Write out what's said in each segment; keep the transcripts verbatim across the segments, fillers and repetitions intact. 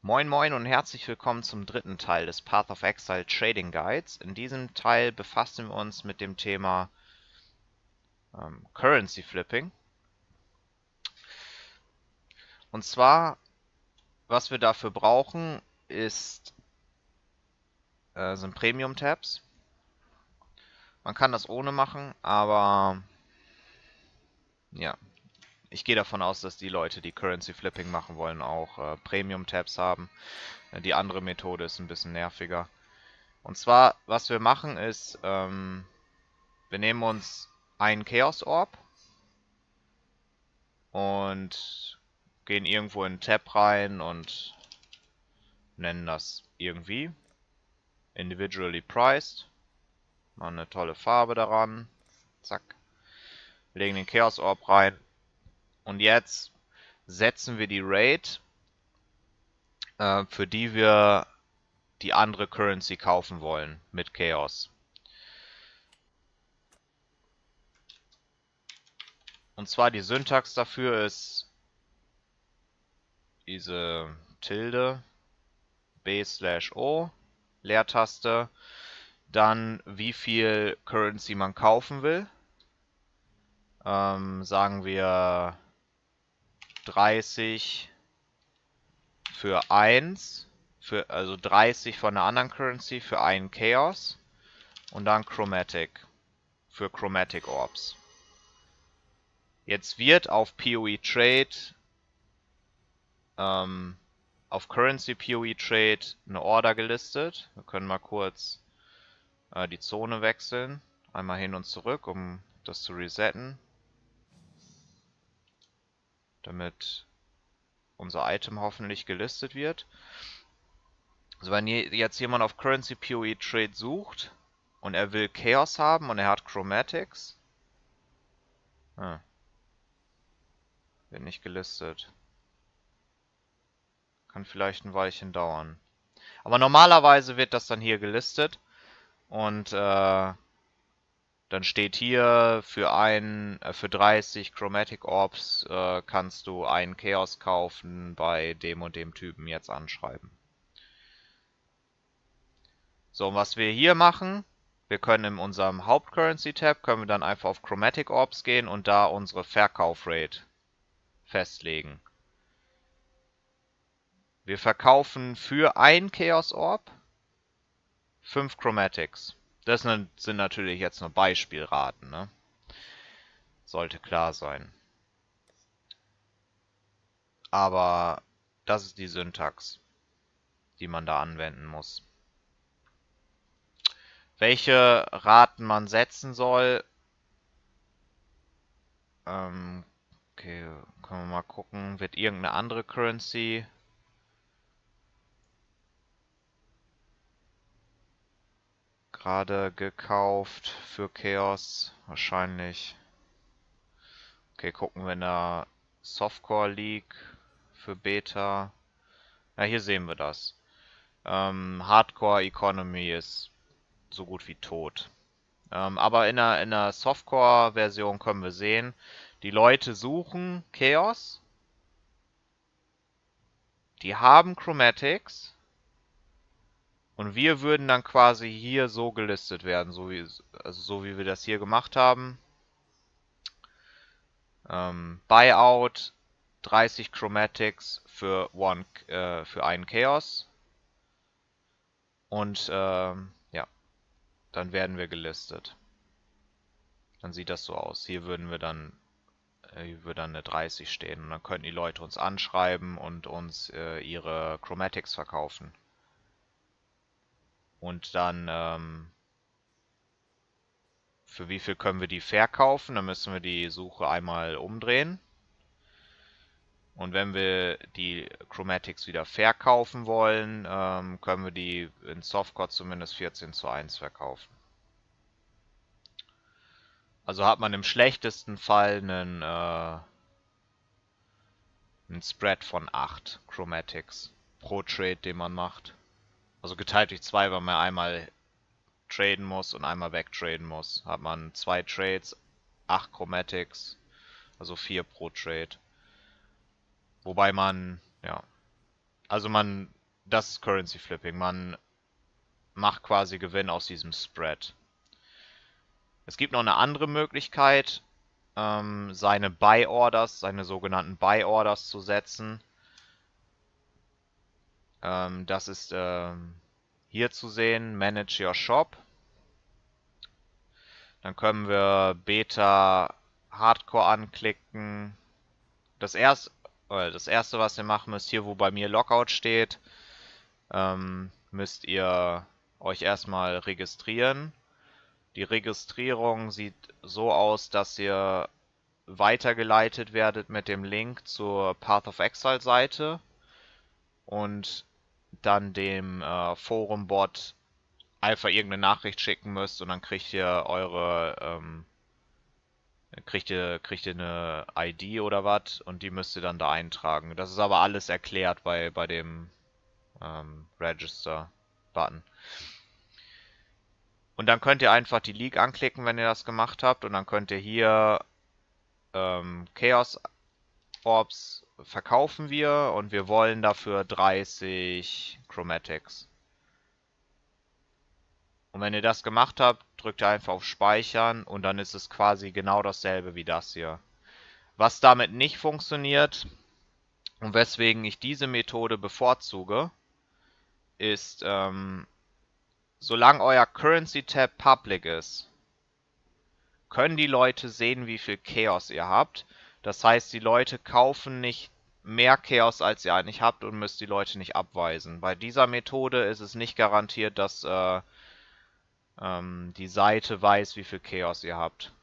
Moin Moin und herzlich willkommen zum dritten Teil des Path of Exile Trading Guides. In diesem Teil befassen wir uns mit dem Thema ähm, Currency Flipping. Und zwar, was wir dafür brauchen, ist, äh, sind Premium Tabs. Man kann das ohne machen, aber ja, ich gehe davon aus, dass die Leute, die Currency Flipping machen wollen, auch äh, Premium Tabs haben. Die andere Methode ist ein bisschen nerviger. Und zwar, was wir machen ist, ähm, wir nehmen uns einen Chaos Orb und gehen irgendwo in einen Tab rein und nennen das irgendwie Individually Priced. Machen eine tolle Farbe daran. Zack. Legen den Chaos Orb rein. Und jetzt setzen wir die Rate, äh, für die wir die andere Currency kaufen wollen mit Chaos. Und zwar die Syntax dafür ist diese Tilde B slash O, Leertaste, dann wie viel Currency man kaufen will. Ähm, sagen wir dreißig für eins, für, also dreißig von der anderen Currency für einen Chaos und dann Chromatic für Chromatic Orbs. Jetzt wird auf P O E Trade, ähm, auf Currency P O E Trade eine Order gelistet. Wir können mal kurz äh, die Zone wechseln. Einmal hin und zurück, um das zu resetten. Damit unser Item hoffentlich gelistet wird. Also wenn jetzt jemand auf Currency P O E Trade sucht und er will Chaos haben und er hat Chromatics. Ah, wird nicht gelistet. Kann vielleicht ein Weilchen dauern. Aber normalerweise wird das dann hier gelistet. Und äh, dann steht hier für ein, äh, für dreißig Chromatic Orbs äh, kannst du einen Chaos kaufen bei dem und dem Typen jetzt anschreiben. So, und was wir hier machen, wir können in unserem Haupt-Currency-Tab, können wir dann einfach auf Chromatic Orbs gehen und da unsere Verkaufrate festlegen. Wir verkaufen für ein Chaos Orb fünf Chromatics. Das sind natürlich jetzt nur Beispielraten, ne? Sollte klar sein. Aber das ist die Syntax, die man da anwenden muss. Welche Raten man setzen soll, ähm, okay, können wir mal gucken. Wird irgendeine andere Currency gerade gekauft für Chaos? Wahrscheinlich. Okay, gucken wir in der Softcore League für Beta. Ja, hier sehen wir das. Ähm, Hardcore Economy ist so gut wie tot. Ähm, aber in der, in der Softcore-Version können wir sehen, die Leute suchen Chaos. Die haben Chromatics. Und wir würden dann quasi hier so gelistet werden, so wie, also so wie wir das hier gemacht haben. Ähm, Buyout, dreißig Chromatics für, one, äh, für einen Chaos. Und ähm, ja, dann werden wir gelistet. Dann sieht das so aus. Hier würden wir dann, äh, hier würde dann eine dreißig stehen. Und dann könnten die Leute uns anschreiben und uns äh, ihre Chromatics verkaufen. Und dann, ähm, für wie viel können wir die verkaufen? Dann müssen wir die Suche einmal umdrehen. Und wenn wir die Chromatics wieder verkaufen wollen, ähm, können wir die in Softcore zumindest vierzehn zu eins verkaufen. Also hat man im schlechtesten Fall einen, äh, einen Spread von acht Chromatics pro Trade, den man macht. Also geteilt durch zwei, weil man einmal traden muss und einmal wegtraden muss. Hat man zwei Trades, acht Also man, das ist Currency Flipping. Man macht quasi Gewinn aus diesem Spread. Es gibt noch eine andere Möglichkeit, ähm, seine Buy Orders, seine sogenannten Buy Orders zu setzen. Ähm, das ist ähm, hier zu sehen, Manage Your Shop. Dann können wir Beta Hardcore anklicken. Das erste, das erste, was ihr machen müsst, hier wo bei mir Lockout steht, ähm, müsst ihr euch erstmal registrieren. Die Registrierung sieht so aus, dass ihr weitergeleitet werdet mit dem Link zur Path of Exile Seite und dann dem äh, Forum-Bot einfach irgendeine Nachricht schicken müsst und dann kriegt ihr eure ähm, kriegt ihr kriegt ihr eine I D oder was und die müsst ihr dann da eintragen. Das ist aber alles erklärt bei bei dem ähm, Register-Button. Und dann könnt ihr einfach die League anklicken, wenn ihr das gemacht habt. Und dann könnt ihr hier ähm, Chaos Orbs verkaufen wir. Und wir wollen dafür dreißig Chromatics. Und wenn ihr das gemacht habt, drückt ihr einfach auf Speichern. Und dann ist es quasi genau dasselbe wie das hier. Was damit nicht funktioniert und weswegen ich diese Methode bevorzuge, ist, ähm, solange euer Currency Tab public ist, können die Leute sehen, wie viel Chaos ihr habt. Das heißt, die Leute kaufen nicht mehr Chaos, als ihr eigentlich habt und müsst die Leute nicht abweisen. Bei dieser Methode ist es nicht garantiert, dass äh, ähm, die Seite weiß, wie viel Chaos ihr habt.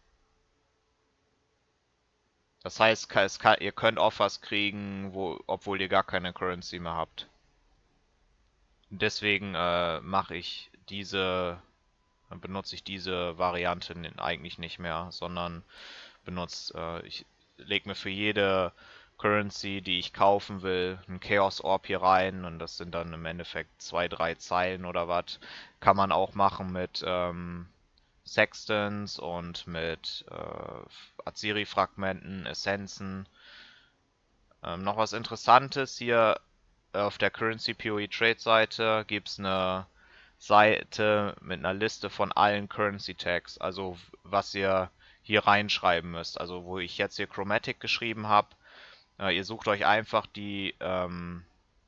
Das heißt, es kann, ihr könnt Offers kriegen, wo, obwohl ihr gar keine Currency mehr habt. Deswegen äh, mache ich diese, benutze ich diese Variante eigentlich nicht mehr, sondern benutze, äh, ich lege mir für jede Currency, die ich kaufen will, einen Chaos Orb hier rein und das sind dann im Endeffekt zwei, drei Zeilen oder was. Kann man auch machen mit ähm, Sextants und mit äh, Aziri-Fragmenten, Essenzen. Ähm, noch was Interessantes hier auf der Currency P O E Trade Seite gibt es eine Seite mit einer Liste von allen Currency Tags, also was ihr hier reinschreiben müsst. Also wo ich jetzt hier Chromatic geschrieben habe, äh, ihr sucht euch einfach die ähm,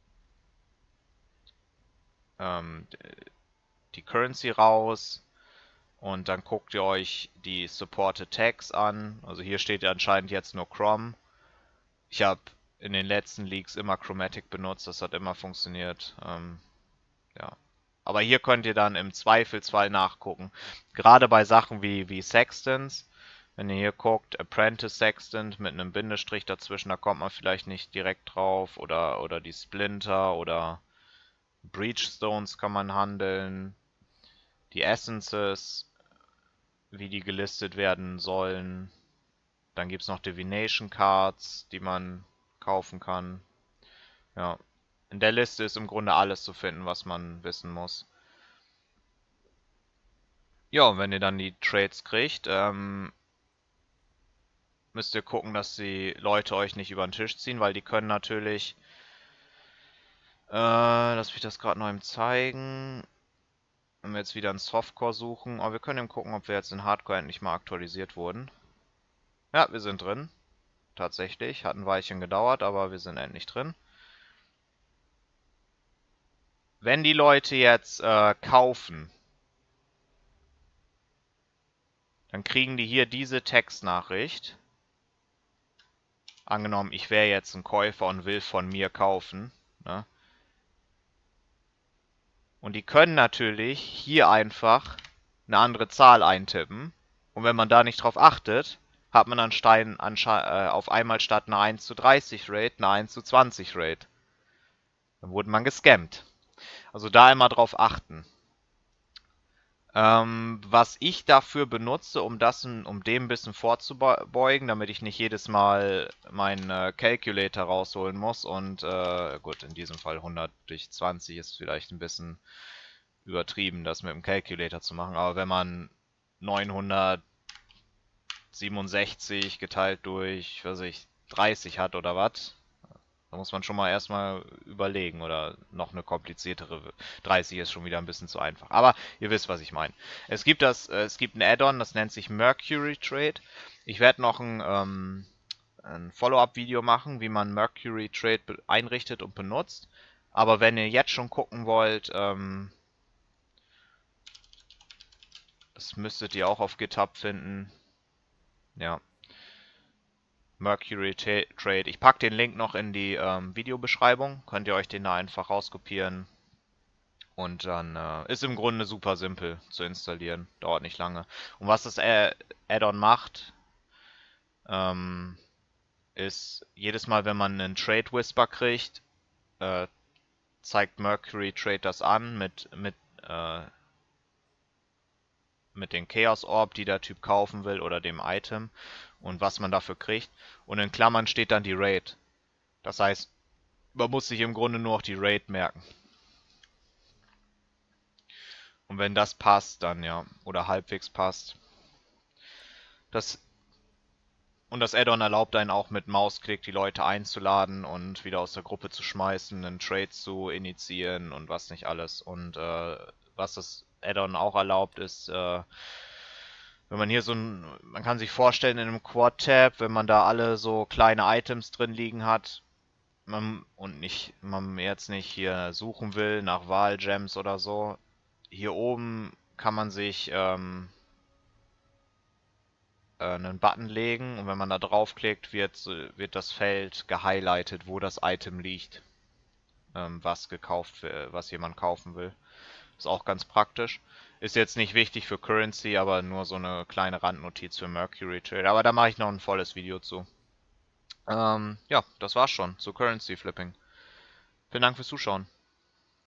ähm, die Currency raus und dann guckt ihr euch die Supported Tags an. Also hier steht anscheinend jetzt nur Chrom. Ich habe in den letzten Leaks immer Chromatic benutzt, das hat immer funktioniert. Ähm, ja. Aber hier könnt ihr dann im Zweifelsfall nachgucken. Gerade bei Sachen wie, wie Sextants, wenn ihr hier guckt, Apprentice Sextant mit einem Bindestrich dazwischen, da kommt man vielleicht nicht direkt drauf. Oder, oder die Splinter oder Breachstones kann man handeln. Die Essences, wie die gelistet werden sollen. Dann gibt es noch Divination Cards, die man kaufen kann. Ja. In der Liste ist im Grunde alles zu finden, was man wissen muss. Ja, und wenn ihr dann die Trades kriegt, ähm, müsst ihr gucken, dass die Leute euch nicht über den Tisch ziehen, weil die können natürlich... Äh, lass mich das gerade noch eben zeigen. Wenn wir jetzt wieder einen Softcore suchen, aber wir können eben gucken, ob wir jetzt in Hardcore endlich mal aktualisiert wurden. Ja, wir sind drin. Tatsächlich. Hat ein Weilchen gedauert, aber wir sind endlich drin. Wenn die Leute jetzt äh, kaufen, dann kriegen die hier diese Textnachricht. Angenommen, ich wäre jetzt ein Käufer und will von mir kaufen. Ne? Und die können natürlich hier einfach eine andere Zahl eintippen. Und wenn man da nicht drauf achtet, hat man anscheinend äh, auf einmal statt einer eins zu dreißig Rate eine eins zu zwanzig Rate. Dann wurde man gescammt. Also da immer drauf achten. Ähm, was ich dafür benutze, um das, um dem ein bisschen vorzubeugen, damit ich nicht jedes Mal meinen äh, Calculator rausholen muss und äh, gut, in diesem Fall hundert durch zwanzig ist vielleicht ein bisschen übertrieben, das mit dem Calculator zu machen, aber wenn man neunhundertsiebenundsechzig geteilt durch, was weiß ich, dreißig hat oder was, Da muss man schon mal erstmal überlegen oder noch eine kompliziertere. dreißig ist schon wieder ein bisschen zu einfach. Aber ihr wisst, was ich meine. Es gibt das, äh, es gibt ein Add-on, das nennt sich Mercury Trade. Ich werde noch ein, ähm, ein Follow-up-Video machen, wie man Mercury Trade einrichtet und benutzt. Aber wenn ihr jetzt schon gucken wollt, ähm, das müsstet ihr auch auf GitHub finden. Ja. Mercury Trade. Ich packe den Link noch in die ähm, Videobeschreibung. Könnt ihr euch den da einfach rauskopieren. Und dann äh, ist im Grunde super simpel zu installieren. Dauert nicht lange. Und was das äh, Add-on macht, ähm, ist jedes Mal, wenn man einen Trade Whisper kriegt, äh, zeigt Mercury Trade das an mit, mit, äh, mit den Chaos Orb, die der Typ kaufen will oder dem Item und was man dafür kriegt. Und in Klammern steht dann die Rate. Das heißt, man muss sich im Grunde nur noch die Rate merken. Und wenn das passt, dann ja, oder halbwegs passt. Das und das Add-on erlaubt einen auch mit Mausklick die Leute einzuladen und wieder aus der Gruppe zu schmeißen, einen Trade zu initiieren und was nicht alles. Und äh, was das Add-on auch erlaubt, ist, äh, wenn man hier so ein, man kann sich vorstellen in einem Quad-Tab, wenn man da alle so kleine Items drin liegen hat, man, und nicht, man jetzt nicht hier suchen will nach Wahl-Gems oder so, hier oben kann man sich ähm, äh, einen Button legen und wenn man da draufklickt, wird, wird das Feld gehighlightet, wo das Item liegt, ähm, was gekauft, was jemand kaufen will. Ist auch ganz praktisch. Ist jetzt nicht wichtig für Currency, aber nur so eine kleine Randnotiz für Mercury Trade. Aber da mache ich noch ein volles Video zu. Ähm, ja, das war's schon zu Currency Flipping. Vielen Dank fürs Zuschauen.